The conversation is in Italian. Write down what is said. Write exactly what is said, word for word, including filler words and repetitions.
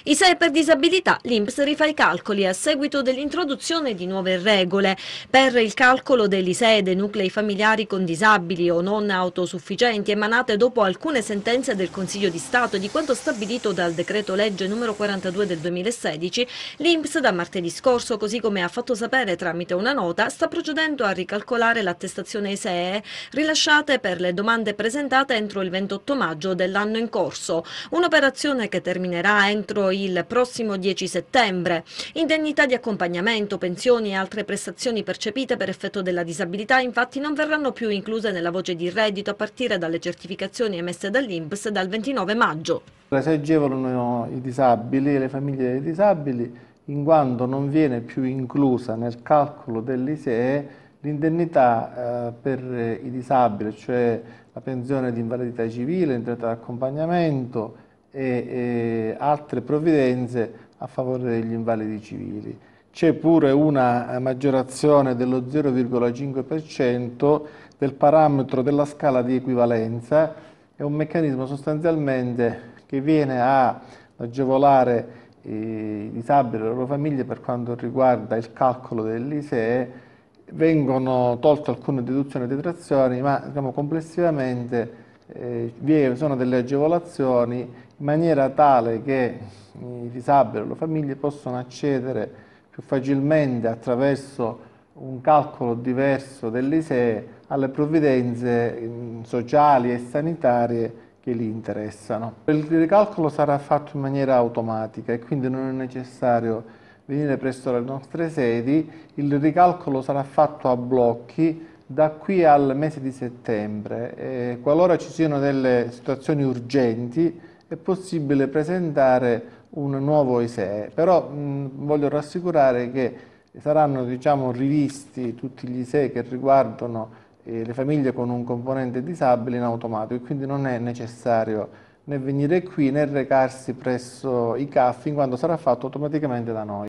I S E E per disabilità, l'I N P S rifà i calcoli a seguito dell'introduzione di nuove regole. Per il calcolo dell'I S E E dei nuclei familiari con disabili o non autosufficienti, emanate dopo alcune sentenze del Consiglio di Stato e di quanto stabilito dal decreto legge numero quarantadue del duemilasedici, l'I N P S da martedì scorso, così come ha fatto sapere tramite una nota, sta procedendo a ricalcolare l'attestazione I S E E rilasciate per le domande presentate entro il ventotto maggio dell'anno in corso, un'operazione che terminerà entro il prossimo dieci settembre. Indennità di accompagnamento, pensioni e altre prestazioni percepite per effetto della disabilità infatti non verranno più incluse nella voce di reddito a partire dalle certificazioni emesse dall'I N P S dal ventinove maggio. Si agevolano i disabili e le famiglie dei disabili in quanto non viene più inclusa nel calcolo dell'I S E E l'indennità eh, per i disabili, cioè la pensione di invalidità civile, l'indennità di accompagnamento e, e altre provvidenze a favore degli invalidi civili. C'è pure una maggiorazione dello zero virgola cinque per cento del parametro della scala di equivalenza, è un meccanismo sostanzialmente che viene a agevolare i disabili e le loro famiglie per quanto riguarda il calcolo dell'I S E E. Vengono tolte alcune deduzioni e detrazioni, ma diciamo, complessivamente eh, vi sono delle agevolazioni in maniera tale che i disabili e le loro famiglie possono accedere più facilmente attraverso un calcolo diverso dell'I S E E alle provvidenze sociali e sanitarie che li interessano. Il ricalcolo sarà fatto in maniera automatica e quindi non è necessario venire presso le nostre sedi, il ricalcolo sarà fatto a blocchi da qui al mese di settembre e qualora ci siano delle situazioni urgenti è possibile presentare un nuovo I S E E, però mh, voglio rassicurare che saranno diciamo, rivisti tutti gli I S E E che riguardano eh, le famiglie con un componente disabile in automatico e quindi non è necessario né venire qui né recarsi presso i C A F in quanto sarà fatto automaticamente da noi.